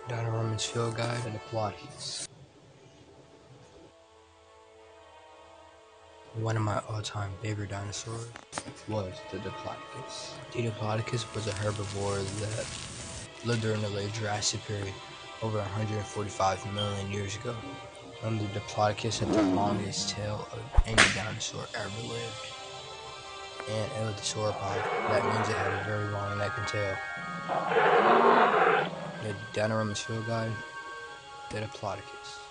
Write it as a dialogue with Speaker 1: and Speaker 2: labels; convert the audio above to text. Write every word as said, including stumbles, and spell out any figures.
Speaker 1: Dino Roman's Field Guide and Diplodocus. One of my all-time favorite dinosaurs was the Diplodocus. The Diplodocus was a herbivore that lived during the late Jurassic period, over one hundred forty-five million years ago. And the Diplodocus had the longest tail of any dinosaur ever lived. And it was a sauropod. That means it had a very long neck and tail. The Dino Roman's Field Guide, the Diplodocus.